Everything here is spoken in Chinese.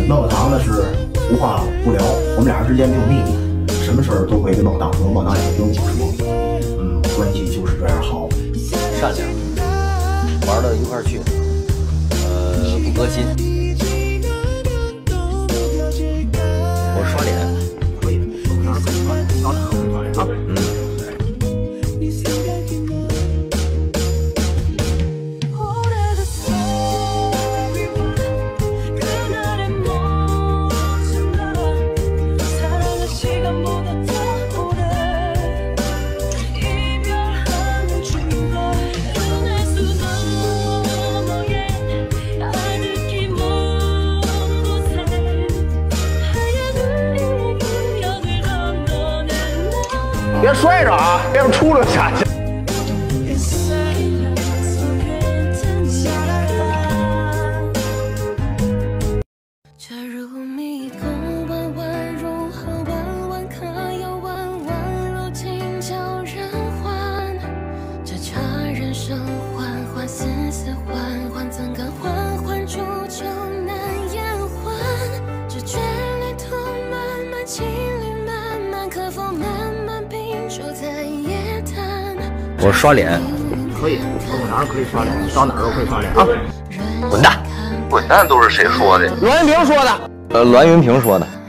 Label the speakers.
Speaker 1: 孟小堂呢是无话不聊，我们俩人之间没有秘密，什么事儿都会跟孟小堂说，孟小堂也会跟我说。关系就是这样好，
Speaker 2: 善良，玩到一块儿去，不革新。我刷脸，
Speaker 1: 可以，孟小堂可以刷脸，到哪儿都可以刷脸啊。别摔着啊，别让出溜下去。
Speaker 3: 假如迷宫弯弯如何弯弯，可又弯弯如今叫人还。这茶人生缓缓，丝丝缓缓，怎敢缓缓煮酒难言欢？这眷恋途漫漫，情侣漫漫，可否慢慢品酒在夜谈？
Speaker 2: 我刷脸，
Speaker 1: 可以，孟小堂可以刷脸，到哪儿都可以刷脸啊。
Speaker 2: 滚蛋！
Speaker 4: 滚蛋都是谁说的？
Speaker 1: 栾云平说的。
Speaker 2: 栾云平说的。